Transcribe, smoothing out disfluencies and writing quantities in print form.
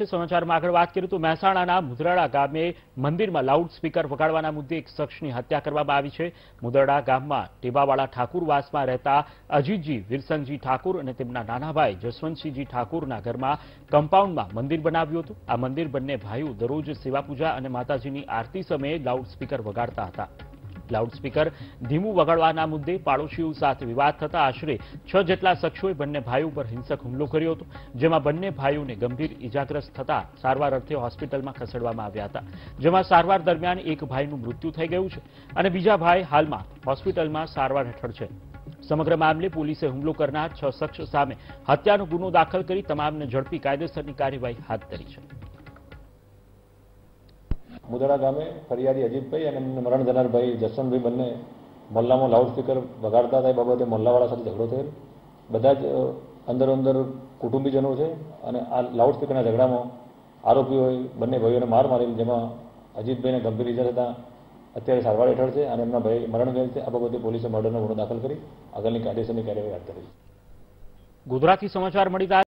છે સમાચારમાં આગળ વાત કરીએ તો મહેસાણાના મુદ્રાળા ગામે મંદિરમાં લાઉડ સ્પીકર વગાડવાના મુદ્દે એક શખ્સની હત્યા કરવામાં આવી છે। મુદ્રાળા ગામમાં ટેબાવાળા ઠાકુરવાસમાં રહેતા અજીતજી વિરસંગજી ઠાકુર અને તેમના નાના ભાઈ જસવંતસિંહજી ઠાકુરના ઘરમાં કમ્પાઉન્ડમાં મંદિર બનાવ્યું હતું। આ મંદિર બંને ભાઈઓ દરરોજ સેવા પૂજા અને માતાજીની આરતી સમયે લાઉડ સ્પીકર વગાડતા હતા। લાઉડ સ્પીકર ધીમું વગાડવાના મુદ્દે પાડોશીઓ સાથે વિવાદ થતા આશરે 6 જેટલા શખ્સોએ બંને ભાઈઓ પર હિંસક હુમલો કર્યો હતો, જેમાં બંને ભાઈઓને ગંભીર ઇજાગ્રસ્ત થતા સારવાર અર્થે હોસ્પિટલમાં ખસેડવામાં આવ્યા હતા, જેમાં સારવાર દરમિયાન એક ભાઈનું મૃત્યુ થઈ ગયું છે અને બીજા ભાઈ હાલમાં હોસ્પિટલમાં સારવાર હેઠળ છે। સમગ્ર મામલે પોલીસે હુમલો કરનાર 6 શખ્સ સામે હત્યાનો ગુનો દાખલ કરી તમામને ઝડપી કાયદેસરની કાર્યવાહી હાથ ધરી છે। મુદ્રાળા ગામે ફરિયાદી અજીતભાઈ અને મરણ જનાર ભાઈ જસવંતભાઈ બંને મોહલ્લામાં લાઉડ સ્પીકર વગાડતા હતા। એ બાબતે મોહલ્લાવાળા સાથે ઝઘડો થયેલ। બધા જ અંદર કુટુંબીજનો છે અને આ લાઉડ સ્પીકરના ઝઘડામાં આરોપીઓએ બંને ભાઈઓને માર મારેલ, જેમાં અજીતભાઈને ગંભીર ઇજા થતાં અત્યારે સારવાર હેઠળ છે અને એમના ભાઈ મરણ ગયેલ છે। આ બાબતે પોલીસે મર્ડરનો ગુનો દાખલ કરી આગળની કાયદેસરની કાર્યવાહી હાથ ધરી છે। ગોધરાથી સમાચાર મળી રહ્યા